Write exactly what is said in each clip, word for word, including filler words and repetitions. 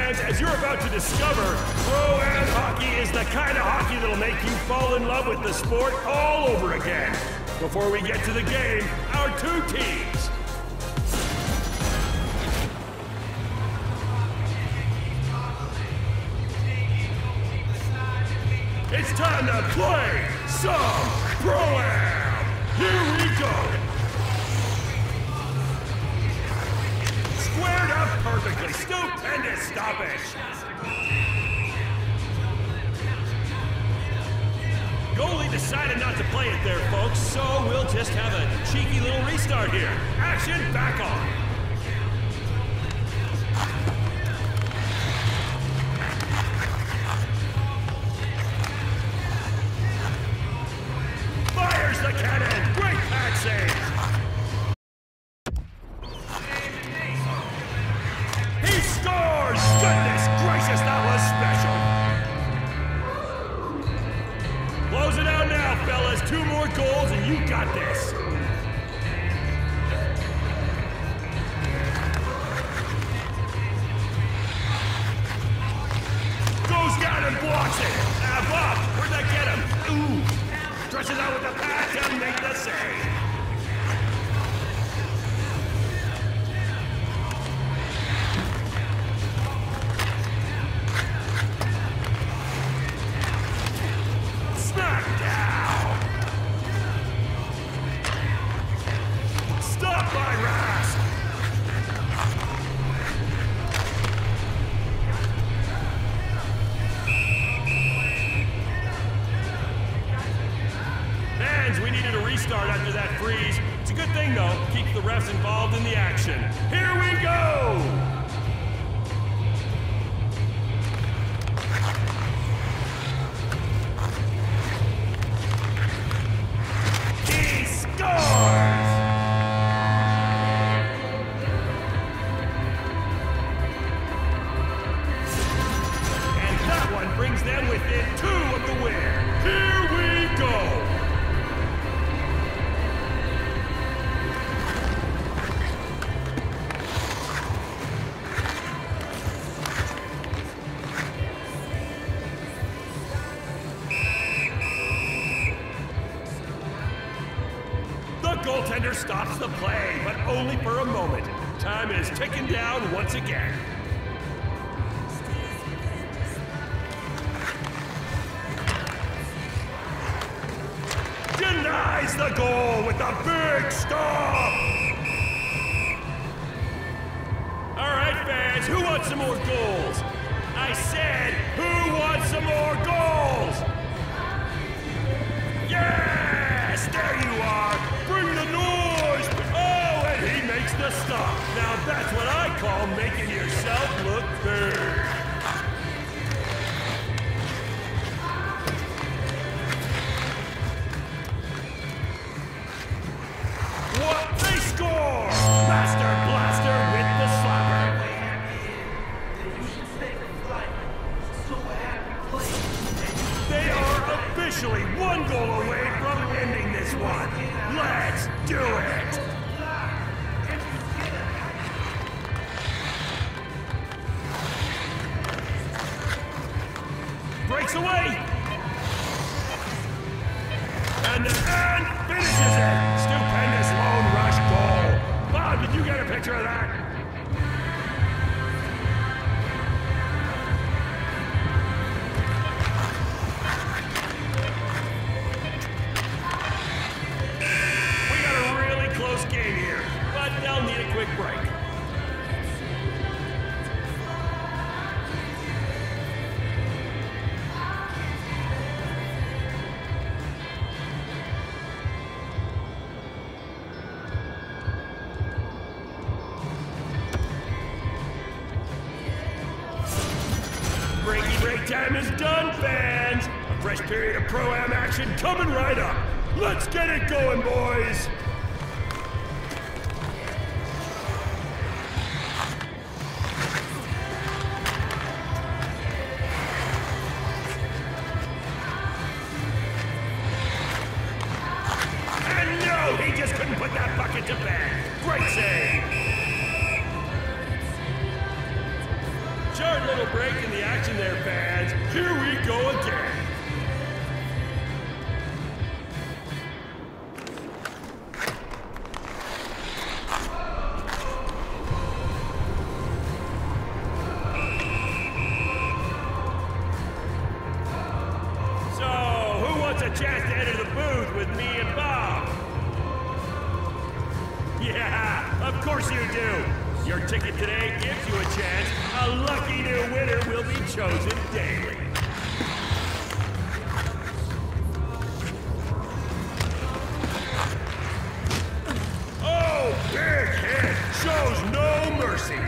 fans, as you're about to discover, Pro-Am hockey is the kind of hockey that'll make you fall in love with the sport all over again. Before we get to the game, our two teams. It's time to play some Pro-Am! Here we go! Squared up perfectly. Stupendous stoppage. Goalie decided not to play it there, folks, so we'll just have a cheeky little restart here. Action back on. Fires the cannon. Great pad save. He scores! Goodness gracious, that was special! Close it out now, fellas. Two more goals and you got this. Goes down and blocks it. Ah, Bob, where'd that get him? Ooh! Stretches out with the pad to make the save. We needed a restart after that freeze. It's a good thing, though. Keeps the refs involved in the action. Here we go! He scores! And that one brings them within two of the win. Here we go! Goaltender stops the play, but only for a moment. Time is ticking down once again. Denies the goal with a big stop! All right, fans, who wants some more goals? I said, who wants some more goals? Yes! There you are! Bring the noise! Oh, and he makes the stop. Now that's what I call making yourself look big. What? They score! Master Blaster with the slapper. They are officially one goal away from ending this one. Let's do it! Breaks away! And, and finishes it! Stupendous lone rush goal! Bob, did you get a picture of that? Game here, but they'll need a quick break. Breaky break time is done, fans! A fresh period of Pro-Am action coming right up. Let's get it going, boys! He just couldn't put that bucket to bed. Great save. Short little break in the action there, fans. Here we go again. So, who wants a chance to enter the booth with me and Bob? Yeah, of course you do. Your ticket today gives you a chance. A lucky new winner will be chosen daily. Oh, big hit! Shows no mercy.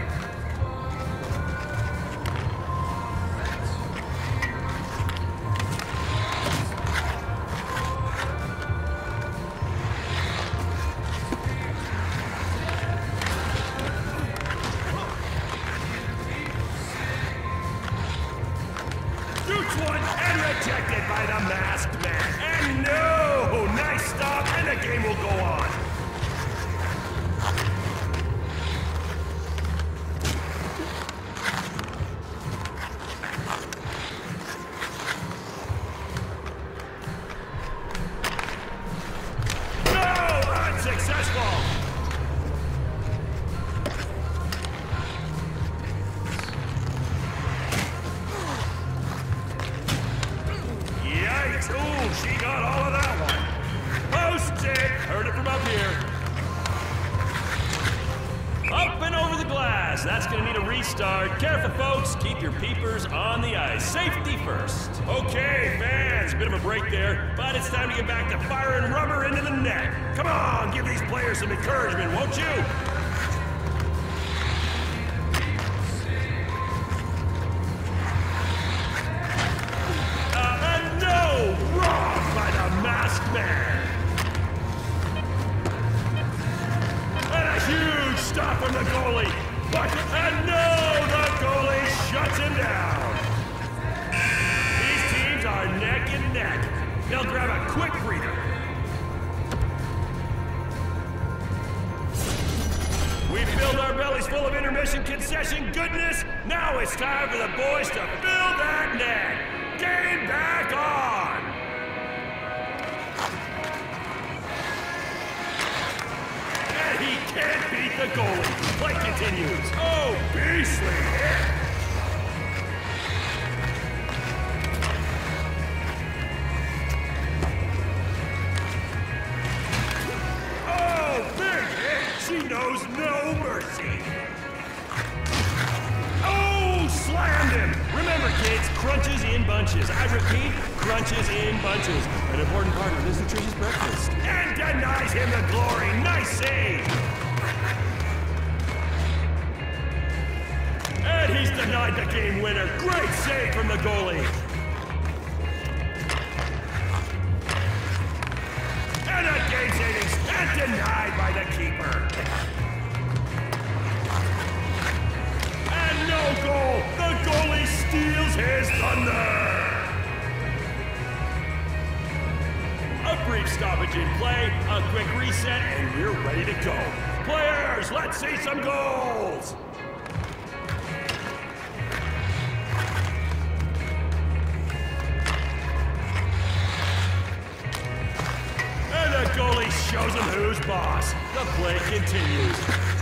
One and rejected by the masked man. And no! Nice stop, and the game will go on. No! Unsuccessful! Ooh, she got all of that one. Post it! Heard it from up here. Up and over the glass. That's gonna need a restart. Careful, folks. Keep your peepers on the ice. Safety first. Okay, fans. Bit of a break there, but it's time to get back to firing rubber into the net. Come on, give these players some encouragement, won't you? Man. And a huge stop from the goalie. But, and no, the goalie shuts him down. These teams are neck and neck. They'll grab a quick breather. We filled our bellies full of intermission concession goodness. Now it's time for the boys to fill that net. Game back on. He can't beat the goalie. Play continues. Oh, beastly hit. Oh, big hit. She knows no mercy. Oh, slammed him. Remember, kids, crunches in bunches. I repeat, crunches in bunches. An important part of this nutritious breakfast. And denies him the glory. Nice save. And he's denied the game winner. Great save from the goalie. And a game savings and denied by the keeper. And no goal. The goalie steals his thunder. A brief stoppage in play, a quick reset, and we're ready to go. Players, let's see some goals! And the goalie shows him who's boss. The play continues.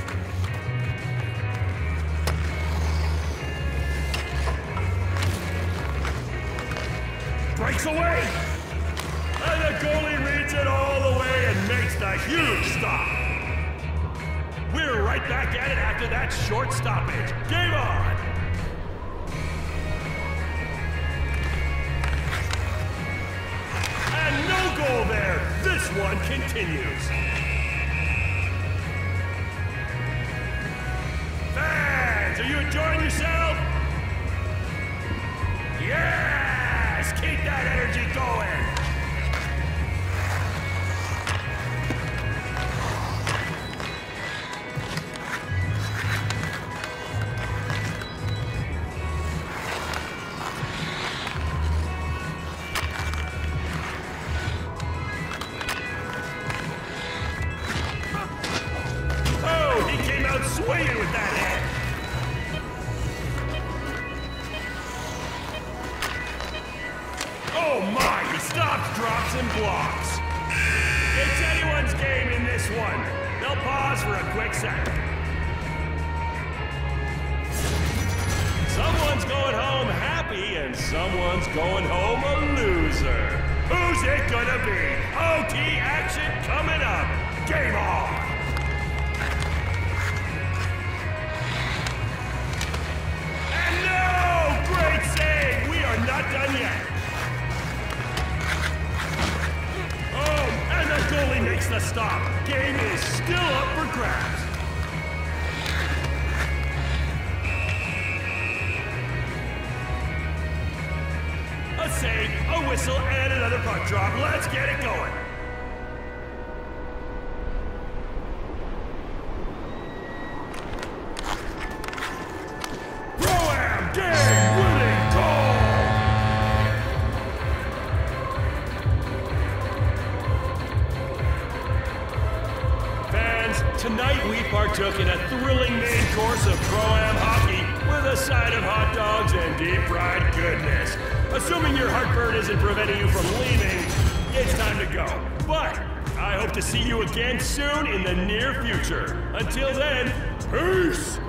Breaks away! And the goalie reads it all the way and makes the huge stop. We're right back at it after that short stoppage. Game on! And no goal there. This one continues. Fans, are you enjoying yourself? Yes! Keep that energy going! Oh my, he stops, drops, and blocks. It's anyone's game in this one. They'll pause for a quick second. Someone's going home happy and someone's going home a loser. Who's it gonna be? O T action coming up. Game on! And no! Great save! We are not done yet. Oh, and the goalie makes the stop. Game is still up for grabs. A save, a whistle, and another puck drop. Let's get it going. Pro-Am game-winning goal! Fans, tonight we partook in a thrilling main course of Pro-Am hockey with a side of hot dogs and deep-fried goodness. Assuming your heartburn isn't preventing you from leaving, it's time to go. But I hope to see you again soon in the near future. Until then, peace!